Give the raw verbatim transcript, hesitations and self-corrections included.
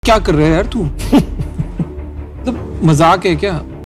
क्या कर रहा है यार तू? मतलब मजाक है क्या?